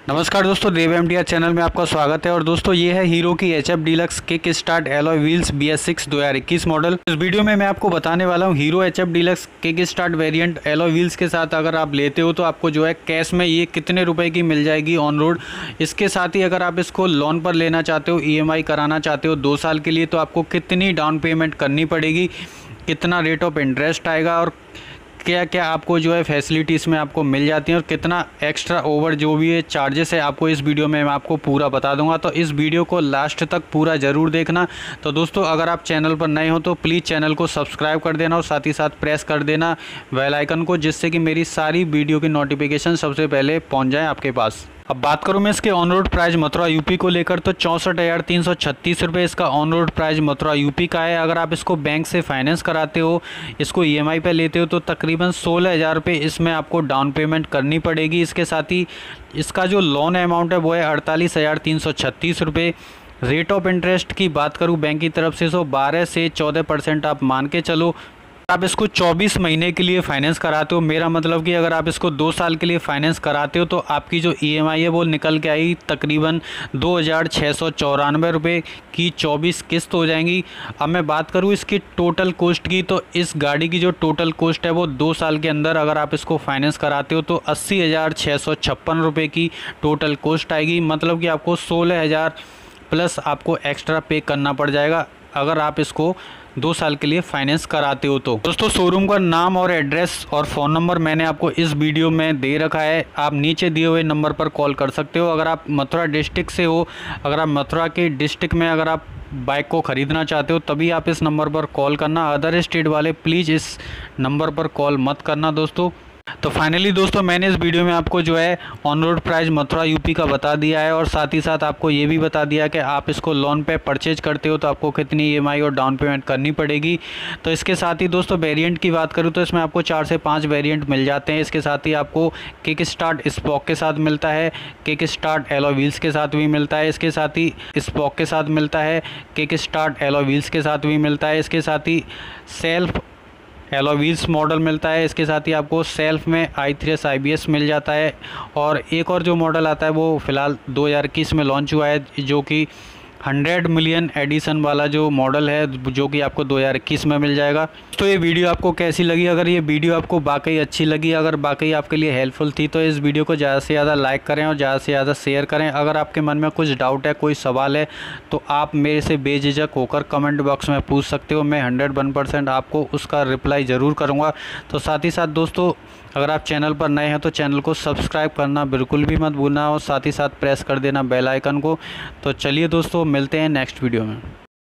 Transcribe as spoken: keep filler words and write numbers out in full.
नमस्कार दोस्तों, Dev M D R channel में आपका स्वागत है। और दोस्तों ये है हीरो की H F Deluxe kick start alloy wheels B S six दो हज़ार इक्कीस मॉडल। इस वीडियो में मैं आपको बताने वाला हूँ Hero H F Deluxe kick start variant alloy wheels के साथ अगर आप लेते हो तो आपको जो है कैश में ये कितने रुपए की मिल जाएगी ऑन रोड। इसके साथ ही अगर आप इसको लोन पर लेना चाहते हो, ई एम आई कराना चाहते हो दो साल के लिए, तो आपको कितनी डाउन पेमेंट करनी पड़ेगी, कितना रेट ऑफ इंटरेस्ट आएगा और क्या क्या आपको जो है फैसिलिटीज़ में आपको मिल जाती हैं और कितना एक्स्ट्रा ओवर जो भी है चार्जेस है आपको इस वीडियो में मैं आपको पूरा बता दूंगा। तो इस वीडियो को लास्ट तक पूरा ज़रूर देखना। तो दोस्तों अगर आप चैनल पर नए हो तो प्लीज़ चैनल को सब्सक्राइब कर देना और साथ ही साथ प्रेस कर देना बेल आइकन को, जिससे कि मेरी सारी वीडियो की नोटिफिकेशन सबसे पहले पहुँच जाए आपके पास। अब बात करूं मैं इसके on road price Mathura UP को लेकर तो चौंसठ हज़ार तीन सौ छत्तीस रुपये इसका on road price Mathura UP का है। अगर आप इसको बैंक से फाइनेंस कराते हो, इसको ई एम आई पे लेते हो तो तकरीबन सोलह हज़ार रुपये इसमें आपको डाउन पेमेंट करनी पड़ेगी। इसके साथ ही इसका जो लोन अमाउंट है वो है अड़तालीस हज़ार तीन सौ छत्तीस रुपये। रेट ऑफ इंटरेस्ट की बात करूँ बैंक की तरफ से तो बारह से चौदह परसेंट आप मान के चलो। आप इसको चौबीस महीने के लिए फाइनेंस कराते हो, मेरा मतलब कि अगर आप इसको दो साल के लिए फाइनेंस कराते हो तो आपकी जो ई एम आई है वो निकल के आई तकरीबन दो हज़ार छः सौ चौरानवे रुपये की चौबीस किस्त हो जाएंगी। अब मैं बात करूँ इसकी टोटल कॉस्ट की, तो इस गाड़ी की जो टोटल कॉस्ट है वो दो साल के अंदर अगर आप इसको फाइनेंस कराते हो तो अस्सी हज़ार छः सौ छप्पन रुपये की टोटल कॉस्ट आएगी। मतलब कि आपको सोलह हज़ार प्लस आपको एक्स्ट्रा पे करना पड़ जाएगा अगर आप इसको दो साल के लिए फाइनेंस कराते हो तो। दोस्तों शोरूम का नाम और एड्रेस और फ़ोन नंबर मैंने आपको इस वीडियो में दे रखा है, आप नीचे दिए हुए नंबर पर कॉल कर सकते हो। अगर आप मथुरा डिस्ट्रिक्ट से हो, अगर आप मथुरा के डिस्ट्रिक्ट में अगर आप बाइक को ख़रीदना चाहते हो तभी आप इस नंबर पर कॉल करना। अदर स्टेट वाले प्लीज़ इस नंबर पर कॉल मत करना दोस्तों। तो फाइनली दोस्तों मैंने इस वीडियो में आपको जो है on road price Mathura UP का बता दिया है और साथ ही साथ आपको ये भी बता दिया कि आप इसको लोन पे परचेज करते हो तो आपको कितनी ई एम आई और डाउन पेमेंट करनी पड़ेगी। तो इसके साथ ही दोस्तों वेरिएंट की बात करूँ तो इसमें आपको चार से पाँच वेरिएंट मिल जाते हैं। इसके साथ ही आपको किक स्टार्ट स्पोक के साथ मिलता है, किक स्टार्ट एलॉय व्हील्स के साथ भी मिलता है, इसके साथ ही स्पोक के साथ मिलता है, किक स्टार्ट एलॉय व्हील्स के साथ भी मिलता है, इसके साथ ही सेल्फ एलॉय व्हील्स मॉडल मिलता है, इसके साथ ही आपको सेल्फ में I three S I B S मिल जाता है। और एक और जो मॉडल आता है वो फ़िलहाल दो हज़ार इक्कीस में लॉन्च हुआ है, जो कि हंड्रेड मिलियन एडिशन वाला जो मॉडल है जो कि आपको दो हज़ार इक्कीस में मिल जाएगा। तो ये वीडियो आपको कैसी लगी? अगर ये वीडियो आपको वाकई अच्छी लगी, अगर वाकई आपके लिए हेल्पफुल थी तो इस वीडियो को ज़्यादा से ज़्यादा लाइक करें और ज़्यादा से ज़्यादा शेयर करें। अगर आपके मन में कुछ डाउट है, कोई सवाल है तो आप मेरे से बेझिझक होकर कमेंट बॉक्स में पूछ सकते हो। मैं हंड्रेड वन परसेंट आपको उसका रिप्लाई ज़रूर करूँगा। तो साथ ही साथ दोस्तों अगर आप चैनल पर नए हैं तो चैनल को सब्सक्राइब करना बिल्कुल भी मत भूलना और साथ ही साथ प्रेस कर देना बेल आइकन को। तो चलिए दोस्तों मिलते हैं नेक्स्ट वीडियो में।